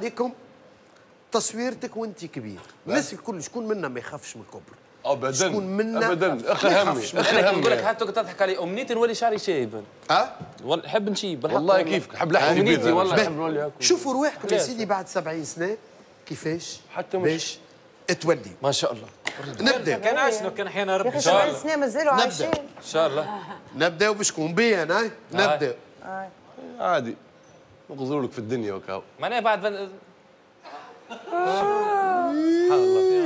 عليكم تصويرتك وانت كبير. الناس الكل شكون منا ما يخافش من الكبر؟ ابدا شكون منا ابدا اخر همي انا نقول لك حتى كنت تضحك علي امنيتي نولي شعري شايب. والله نحب نشيب والله كيفك نحب لحم امنيتي والله نحب نولي هكا. شوفوا رواحكم يا سيدي بعد 70 سنه كيفاش حتى باش تولي. ما شاء الله. نبدا كان عشنا كان احيانا ربي ان شاء الله. سنين مازالوا عايشين ان شاء الله. نبداو بشكون بي انا نبدا عادي نغزروا لك في الدنيا وكاو معناها بعد سبحان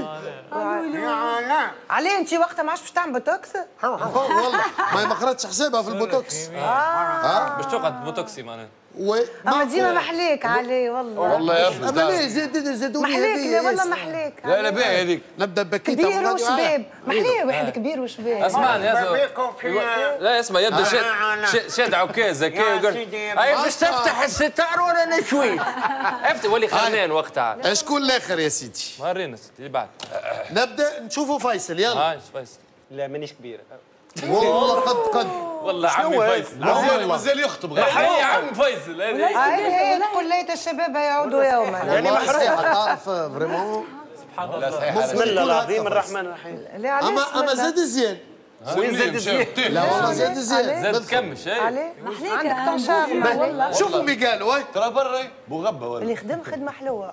الله. عليه انت وقتها ما عادش باش تعمل بوتوكس؟ والله ما قراتش حسابها في البوتوكس. باش تقعد بوتوكسي معناها. اما ديما محليك عليه والله. والله يا ابني اما لا زادوا لي محليك. لا والله محليك. لا باهي هذيك. نبدا بكيته كبير وشباب. محليه واحد كبير وشباب. اسمعني لا اسمع يبدا شاد عكاز هكا ويقول اي باش تفتح الستار وانا نشوي. افتح ولي خرنان وقتها. شكون الاخر يا سيدي؟ ورينا اللي بعد. نبدا نشوفوا فيصل يلا. هاي فيصل. لا مانيش كبير. والله قد والله عمي فيصل مازال يخطب غير. يا عم فيصل هي كلية الشباب يعودوا يوما. يعني محروق تعرف فريمون. سبحان الله. بسم الله العظيم الرحمن الرحيم. اما زاد زياد. وين زاد زياد؟ لا والله زاد زياد. زاد تكمش عليه عندك طنجار والله. شوفوا مي قالوا ترى برا بوغبه ولا اللي يخدم خدمة حلوة.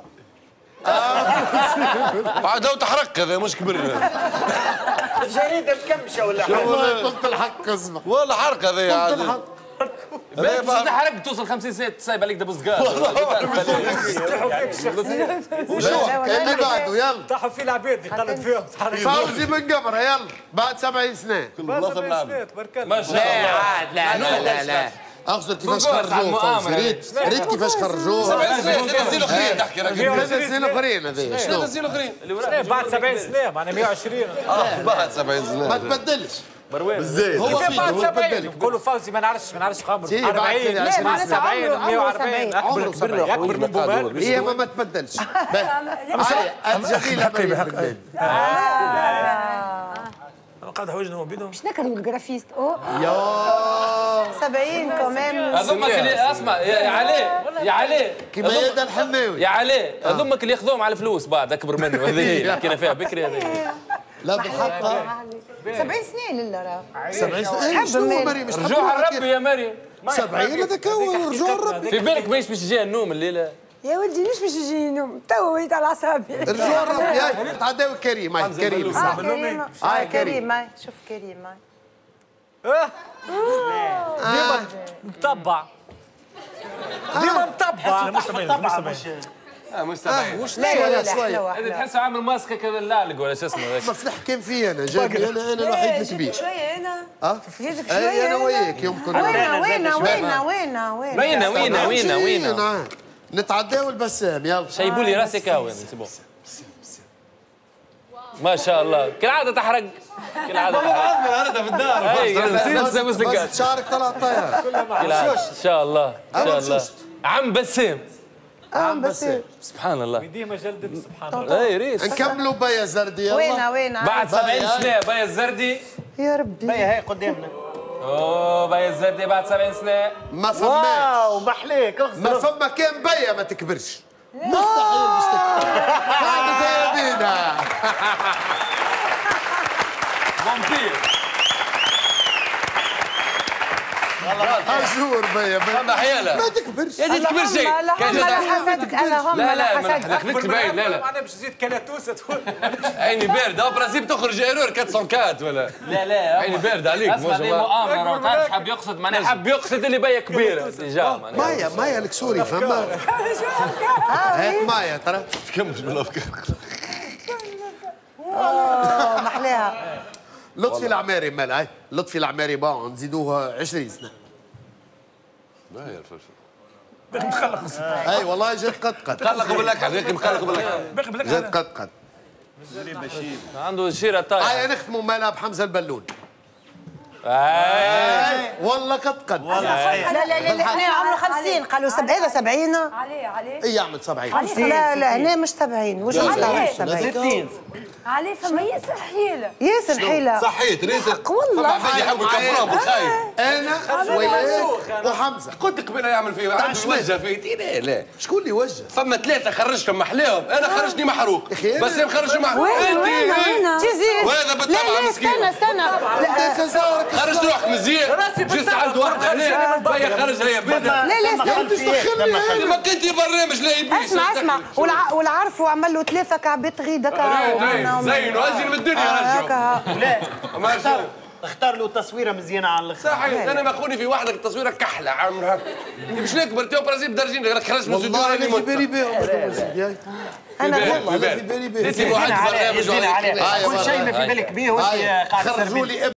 بعد تحرق هذا مش كبر. جريدة مكمشة ولا والله قلت الحق اسمع. والله حرق هذا يا قلت الحق. باش حرق توصل 50 سنه تصايب عليك دبوس قال. اللي بعده يلا. طاحوا في العباد يقلد فيهم. فوزي من قمره يلا بعد 70 سنه. كل بلاصه بنلعب. ما شاء الله. لا اقصد كيفاش خرجوه فوزي. ريت كيفاش خرجوه. 7 سنين اخرين تحكي راك 3 سنين اخرين هذه شنو؟ 3 سنين اخرين بعد 70 سنة معناها 120. بعد 70 سنين ما تبدلش. بالزيت هو في بعد هو 70 تبدل. نقولوا فوزي ما نعرفش عمره. سي، بعد 40 كده 70 140 عمره 70. اكبر من بوبال. هي ما تبدلش. الجميله بالبلاد. قاعد حوجنا بينهم. باش نكرهوا الجرافيست يا 70 كمان. هذومك اللي اسمع يا علي يا علي كيما يدا الحناوي. يا علي هذومك اللي ياخذوهم على الفلوس بعد اكبر منه. هذه هي اللي حكينا فيها بكري. هذه لا بالحق 70 سنين لا راه. 70 سنه. شنو مريم؟ رجوع الرب يا مريم. 70 هذاك هو رجوع الرب. في بالك باش يجي النوم الليله. يا ولدي مش باش يجي نوم تو وليت على اعصابي. رجوع الرب يا تعداو كريم. هاي كريم صح. كريم شوف كريم ديما مطبع. ديما مطبع. مستبعد. وش لا شويه. انت تحسه عامل ماسكه كذا اللالق ولا شو اسمه ذاك. مفلح كان في انا جابني انا الوحيد الكبير. شويه هنا يدك اي شويه انا وياك يمكن. وين نتعداو البسام يلا. شيبوا لي راسي كاوي سيبو. ما شاء الله كالعاده تحرق. كالعاده هذا في الدار. بس شعرك طلع طاير. ان شاء الله ان شاء الله. عم بسام. بسام سبحان الله. ديما جلدت سبحان الله. اي ريت. نكملوا بيا زردي يلا. وين بعد 70 سنه بيا الزردي. يا ربي هي قدامنا. اوه بيا الزردي بعد 70 سنه. ما فماش. واو محليك ما فما كان بيا ما تكبرش. مستحيل مش تكبر. قاعدة يا بينا. فامبير. أجور بيا هذا حيالة ما تكبرش. يا دي تكبر شيء. لا خليك تبين لا معناها باش تزيد كلاتوسه تقول. عيني باردة برازيل تخرج ايرور 404 ولا لا عيني باردة عليك. اسمع دي مؤامرة تعرف حب يقصد معناها حب يقصد اللي بيا كبيرة. مايا الكسوري فما. هيك مايا ترى. تكملش بالافكار. محلاها. لطفي العماري مال هاي لطفي العماري بون نزيدوه 20 سنه. ما هي الفلفل. مخلق. اي والله جات قد خلقوا باللكعه هيك مخلقوا باللكعه. جات قد عنده شيرة طايحة. هاي نختموا مالها بحمزه البلون. والله قد لا هنا عمره 50 قالوا هذا 70. عليه اي يعمل 70. لا هنا مش 70 وش 60. عليه فما ياسر حيله. ياسر حيله. صحيت ريت حق والله. فما عباد يحبوا يكبرون بالخايب. انا وياه وحمزه. قلت قبيله يعمل فيه عنده وجه فيه لا شكون اللي وجه؟ فما ثلاثه خرجتهم محلاهم انا خرجني محروق أخي، بس هم خرجوا محروق وين تيزي وهذا بالطبع مسكين استنى انت جزارك خرجت روحك مزيان جست عند واحده هنا بيا خرجها هي بيضة ما كنتي برنامج لا يبيش اسمع والعرفوا عمل له 3 كعبات غيدة زينوا ازين من الدنيا رجعوا لا ما اختار له تصويره مزيانه على الاخر. صحيح انا ما خوني في واحده التصويره كحله عمرها مش نكبر تو برازيل درجين راك خرجت من والله الزدور انا في بالي بهم. انا والله في بالي بهم. واحد برنامج كل شيء ما في بالك به وانت قاعد خرجوا لي